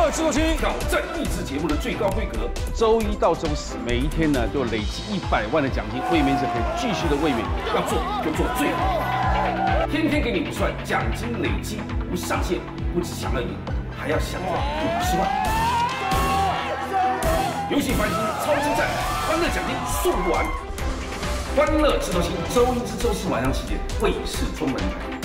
乐制作厅挑战益智节目的最高规格。 周一到周四，每一天呢都累积100万的奖金，卫冕者可以继续的卫冕。 要做就做最好，天天给你50万，奖金累积无上限，不只想要赢，还要想着50万。游戏翻新超精湛，欢乐奖金数不完。欢乐制作厅周一至周四晚上7点，卫视中文台。